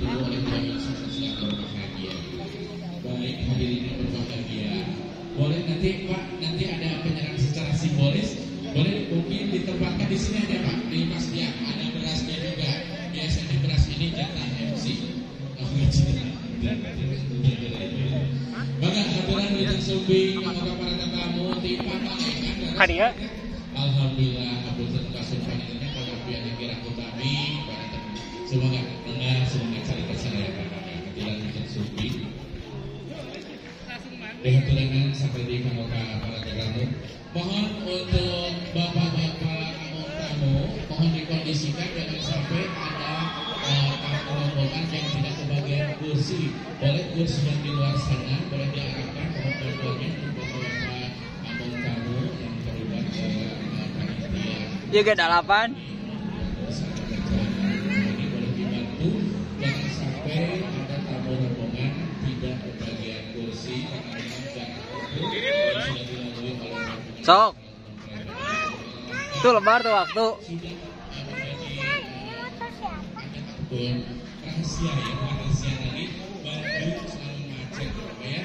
ditunggu oleh dua instansi yang berbahagia. Baik hadirin yang berbahagia, boleh nanti Pak, nanti ada penyerahan secara simbolis. Boleh mungkin ditempatkan di sini aja Pak, di Mas Diak, ada berasnya juga. Biasanya beras ini jatah MC. Maka hadiran Ujung Sumbing, maka para tetamu di Pangalengan. Hadia. Alhamdulillah, abdul terkasih panjenengan pada pihak yang kira kutami para teman. Semoga enggak semoga cari kesalahan hadiran Ujung Sumbing. Dengan tulangan sampai di Kanoka para tetamu. Mohon untuk bapak-bapak tamu, mohon dikondisikan jangan sampai ada rombongan yang tidak kebagian kursi. Boleh kursi yang di luar sana, boleh diarahkan mohon bantuannya untuk bapak-bapak tamu yang terlibat panitia. Juga dalapan. Ini boleh dibantu, jangan sampai ada tamu rombongan tidak kebagian kursi karena memang jarak itu sudah dilalui oleh Sok. Itu lebar tuh waktu. Rahasia ya, rahasia tadi Bandung selalu macet ya.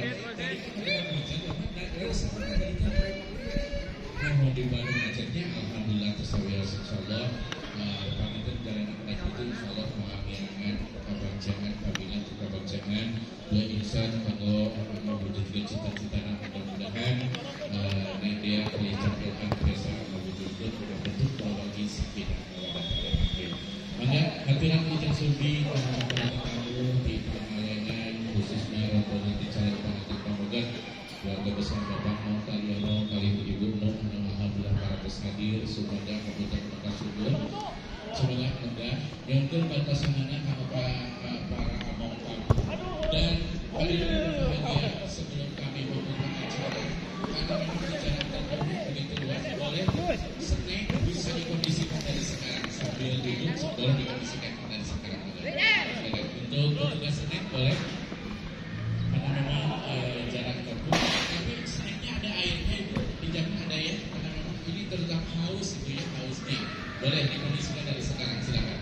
Mau di Bandung macetnya, alhamdulillah tersawir insyaallah. Panitia jalan anak itu insyaallah mengakhirkan kebajikan kabinet kebajikan dua insan kalau mewujudkan cita-cita mudah-mudahan media kebijakan desa mewujudkan bentuk berbagi sakinah mawaddah. Maka hadiran Ujung Sumbing para tamu di Pangalengan khususnya rombongan di Calon Panitia Pamogan keluarga besar Bapak Mau Taryono kali Ibu Noh alhamdulillah para hadir semoga kebutuhan mereka subur semoga mudah yang terbatas mana para among tamu dan hadirin berbahagia sebelum kami membuka acara karena memang acara terpenuh begitu luas boleh snack bisa dikondisikan dari sekarang sambil duduk boleh dikondisikan dari sekarang untuk petugas snack boleh karena memang jarak tempuh tapi snacknya ada airnya itu dijamin ada ya karena memang ini terutama haus itu ya hausnya boleh dikondisikan dari sekarang silakan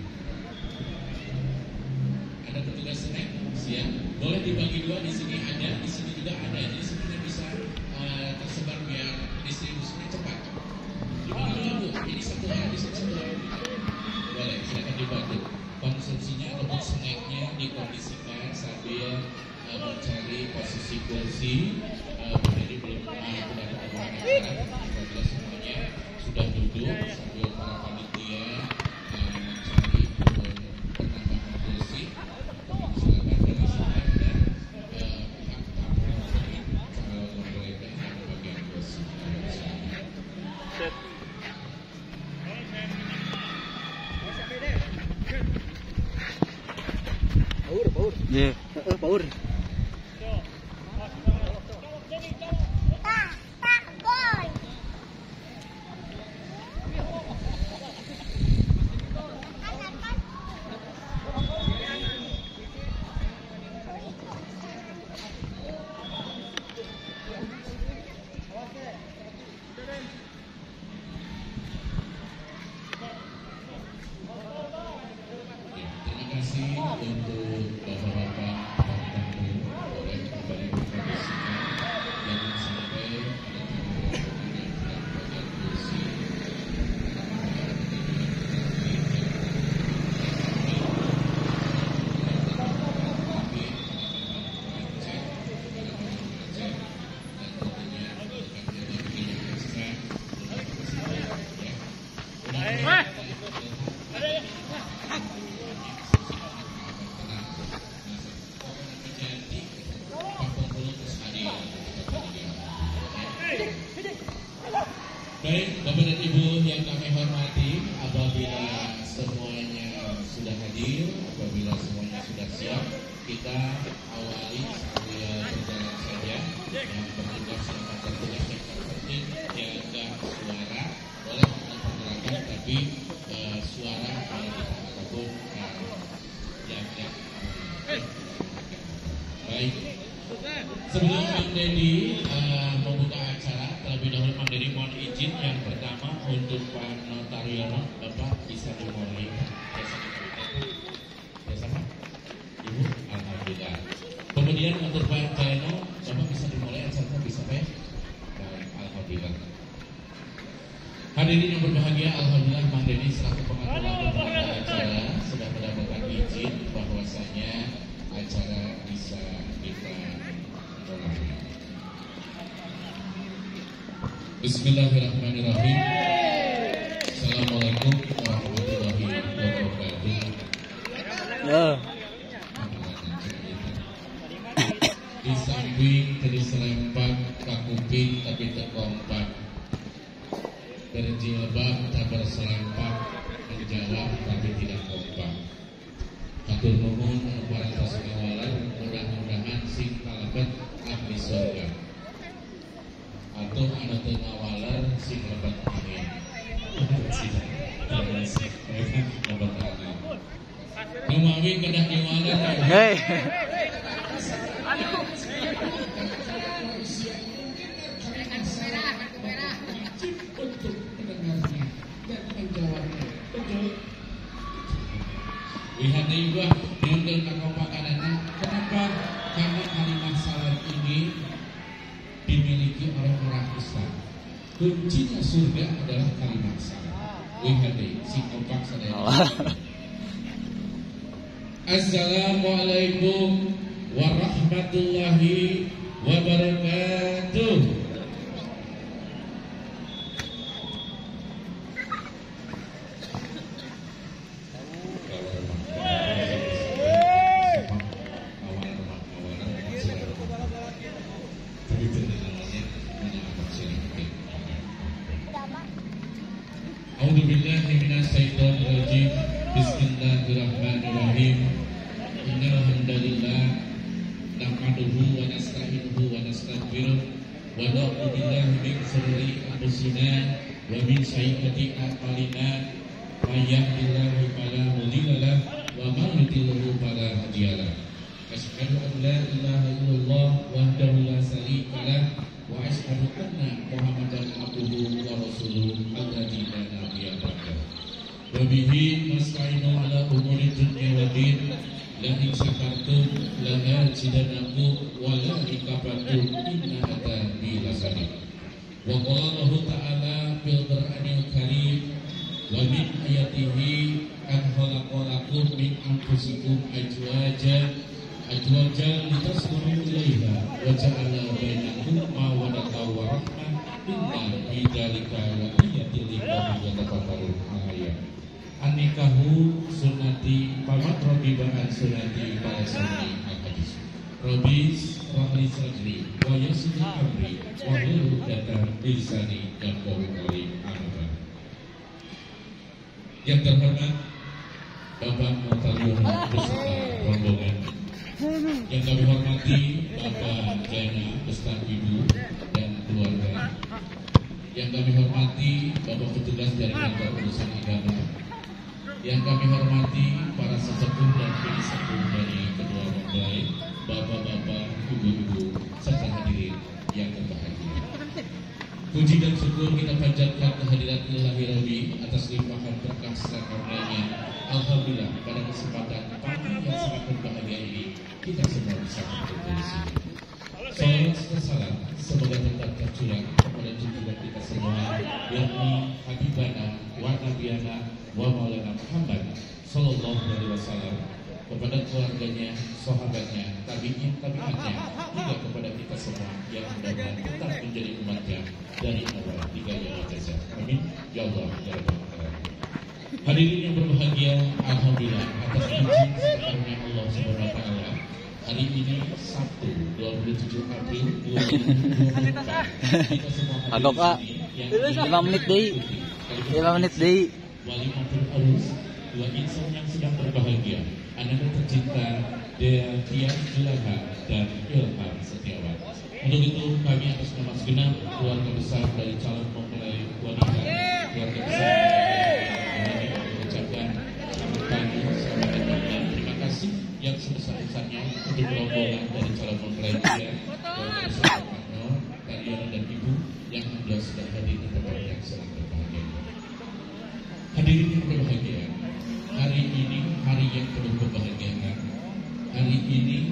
ada petugas snack siap boleh dibagi dua di sini ada di sini juga ada jadi sebenarnya bisa tersebar biar distribusinya cepat dibagi dua Bu ini satu hari di sini satu hari boleh silakan dibantu konsumsinya ataupun snacknya dikondisikan sambil mencari posisi kursi jadi belum tidak ada perubahan acara apabila semuanya sudah duduk sambil para panitia mencari penambahan kursi silakan dilaksanakan dan pihak tamu dari calon mereka yang bagian kursi Baur. Iya. Baur. Terima kasih untuk bapak-bapak dan tamu boleh kembali dikondisikan jangan sampai ada tamu rombongan yang tidak bagian kursi Baik, Bapak dan Ibu yang kami hormati, apabila semuanya sudah hadir, apabila semuanya sudah siap, kita awali sambil berjalan saja. Yang bertugas yang terpenting jaga suara, boleh mempergerakan tapi suara kalau kita ataupun jaga. Baik. Sebelum Mang Dedi membuka acara, terlebih dahulu Mang Dedi mohon izin yang pertama untuk Pak Notariono, Bapak bisa dimulai. Biasa Pak. Kemudian untuk Pak Jaino, Bapak bisa dimulai acaranya bisa Pak? Baik, alhamdulillah. Hadirin yang berbahagia, alhamdulillah Mang Dedi selaku pengatur acara sudah mendapatkan izin bahwasanya acara bisa kita mulai. Bismillahirrahmanirrahim. Assalamualaikum warahmatullahi wabarakatuh. Ya. Di samping dari selempak kakuping tapi terkompak, berjilbab tak berselempak, menjawab tapi tidak kompak. Hatur nuhun para tasawwalan, mudah-mudahan sing kalebet ahli surga. Atuh anu teu ngawaler sing lebet angin. Lebet angin. Numawi kedah diwaler. Hei. Untuk mendengarnya dan menjawabnya. Betul. Lihat nih gua diundang ke kompakanana. Kenapa? Karena kalimat salat ini dimiliki oleh orang Islam. Kuncinya surga adalah kalimat salat. Lihat nih si kompak sadaya. Assalamualaikum warahmatullahi wabarakatuh. A'udzubillahiminasyaitonirrajim. Bismillahirrahmanirrahim. Innal hamdalillah nahmaduhu wa nasta'inuhu wa nastaghfiruh wa na'udzu billahi min shururi anfusina wa min sayyiati a'malina. May yahdihillahu fala mudilla lahu wa may yudlilhu fala hadiya lahu. Asyhadu an la ilaha illallah wahdahu la syarika lahu wa asyhadu anna Muhammadan abduhu wa rasuluhu alladzi la nabiyya ba'dahu. Wa bihi nasta'inu ala umuri dunya wa din. La in syakartum la azidannakum wa la in kafartum inna adzabi lasadid. Wa qala Allah ta'ala fil Qur'anil Karim wa min ayatihi an khalaqalakum min anfusikum azwajan litaskunu ilaiha wa ja'ala bainakum mawaddatan wa rahmah inna fi dzalika laayatin liqaumin yatafakkarun. Ayat an-nikahu sunnati faman ragiba an sunnati falaysa al-hadis. Rabis rahli sadri wa yassir amri wa hlul 'uqdatam min lisani yafqahu qawli. Amin. Yang terhormat Bapak Mutaliono beserta rombongan, yang kami hormati Bapak Jaina beserta Ibu dan keluarga, yang kami hormati Bapak petugas dari kantor urusan agama, yang kami hormati para sesepuh dan bibi sepuh dari kedua mempelai, bapak-bapak, ibu-ibu, serta hadirin yang berbahagia. Puji dan syukur kita panjatkan kehadirat Ilahi Rabbi atas limpahan berkah serta karunia. Alhamdulillah pada kesempatan pagi yang sangat berbahagia ini kita semua bisa berkumpul di sini. Salawat serta salam semoga tetap tercurah kepada junjungan kita semua, yakni Habibana wa Nabiyana wa Maulana Muhammad Sallallahu Alaihi Wasallam, kepada keluarganya, sahabatnya, tabi'in, tabi'atnya, hingga kepada kita semua yang mudah-mudahan tetap menjadi umatnya dari awal hingga yaumul jazaa. Amin ya Allah ya Rabbal alamin. Hadirin yang berbahagia, alhamdulillah atas izin sebenarnya Allah Subhanahu wa taala, hari ini Sabtu 27 April 2024 kita semua hadir di sini 5 menit deui. 5 menit deui. Walimatul Arus, dua insan yang sedang berbahagia, anak tercinta Dea Tian Julaha dan Ilham Setiawan. Untuk itu kami atas nama segenap keluarga besar dari calon mempelai wanita, keluarga besar kami mengucapkan selamat pagi, selamat datang dan terima kasih yang sebesar-besarnya untuk rombongan dari calon mempelai pria, keluarga besar Pak Karyono dan Ibu yang sudah hadir di tempat yang sangat berbahagia. Hadirin yang berbahagia, hari ini hari yang penuh kebahagiaan. Hari ini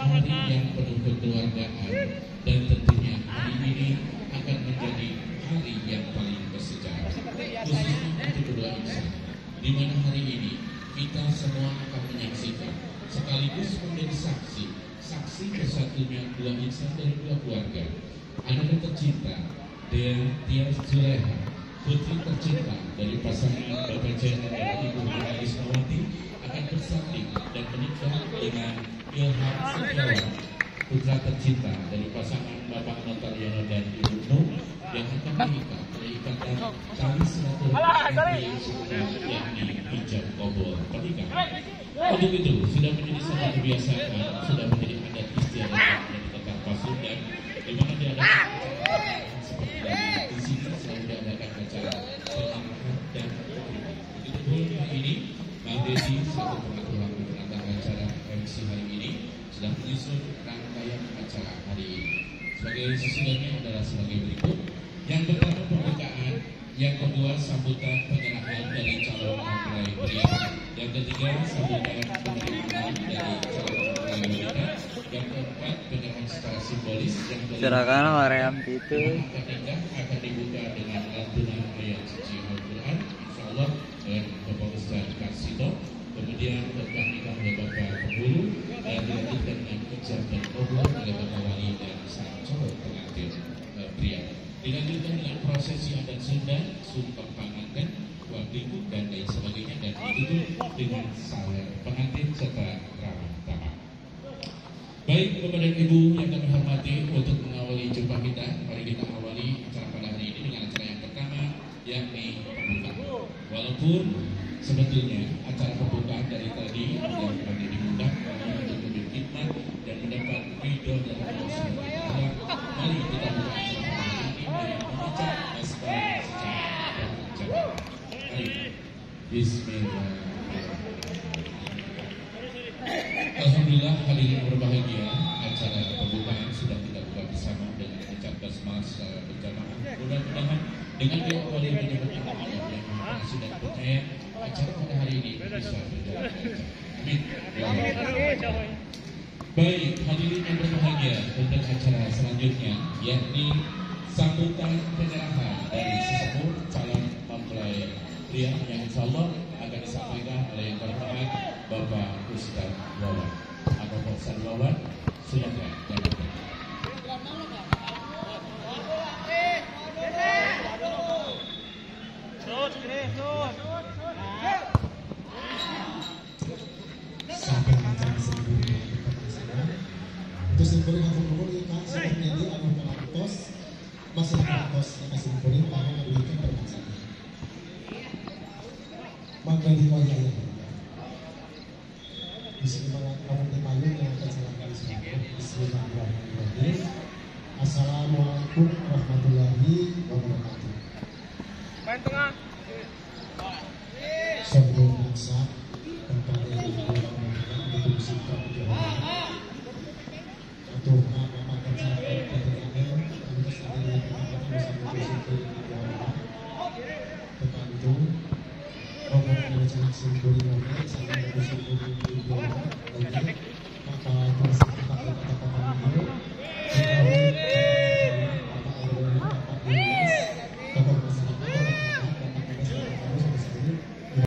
hari yang penuh kekeluargaan, dan tentunya hari ini akan menjadi hari yang paling bersejarah, khususnya untuk kedua insan, di mana hari ini kita semua akan menyaksikan sekaligus menjadi saksi bersatunya dua insan dari dua keluarga. Anak tercinta Tia Zuleha, putri tercinta dari pasangan Bapak Jainal dan Ibu Ismawati, akan bersanding dan menikah dengan Ilham Setiawan, putra tercinta dari pasangan Bapak Notaryono dan Ibu Nur, yang akan menikah oleh ikatan tali silaturahmi yang sudah, yakni hijab kabul pernikahan. Untuk itu sudah menjadi satu kebiasaan, sudah menjadi adat istiadat dari Kota Pasundan, di mana diadakan acara di sini selalu diadakan acara pernikahan dan pernikahan. Begitu pun hari ini, Bang Deddy selaku pengatur lagu penata acara MC hari ini sudah menyusun rangkaian acara hari ini. Sebagai susunannya adalah sebagai berikut. Yang pertama pembukaan, yang kedua sambutan penyerahan dari calon mempelai pria, yang ketiga sambutan penerimaan dari calon mempelai wanita, yang keempat penyerahan secara simbolis, yang kelima Silakan Mariam itu. nikah akan dibuka dengan lantunan ayat suci Al-Quran, insyaallah dengan Bapak Ustaz Karsito, kemudian khotbah nikah oleh Bapak Penghulu, dan dilanjutkan dengan ijab dan kabul oleh Bapak Wali dan sang calon pengantin pria. Dilanjutkan dengan prosesi adat Sunda, sumpah pengantin, wabiku dan lain sebagainya, dan ditutup dengan sawer pengantin serta ramah tamah. Baik Bapak dan Ibu yang kami hormati, untuk mengawali jumpa kita, mari kita awali acara pada hari ini dengan acara yang pertama, yakni pembukaan. Walaupun sebetulnya acara pembukaan dari tadi yang telah diundang untuk lebih khidmat dan mendapat ridho dari Allah Subhanahu wa Ta'ala, mari kita buka acara dengan mengucap basmalah secara berjamaah. Mari, Bismillahirrahmanirrahim. Alhamdulillah, hadirin berbahagia, acara pembukaan sudah kita buka bersama dengan mengucap basmalah secara berjamaah. Mudah-mudahan dengan diawali menyebut nama Allah yang Maha Pengasih dan Percaya, acara pada hari ini bisa berjalan lancar. Amin. Baik, hadirin yang berbahagia, untuk acara selanjutnya yakni sambutan penyerahan dari sesepuh calon mempelai pria yang insyaallah akan disampaikan oleh yang terhormat Bapak Ustaz Wawan. Bapak Ustaz Wawan, silakan. Terus kuring aku nuhun ieu Kang seperti ini anu kantos masih kantos kasih kuring tahu ngaduikeun permasalahan. Mangga diwayah. Bismillah kamu dipayung yang akan salam kali selamat. Bismillahirrahmanirrahim. Assalamualaikum warahmatullahi wabarakatuh. Main tengah. Sebelum maksa kembali untuk sikap jawaban. Atur nama makan sampai ketenangan terus ada yang bisa bersyukur tergantung orang yang sangat syukur sampai bersyukur lagi maka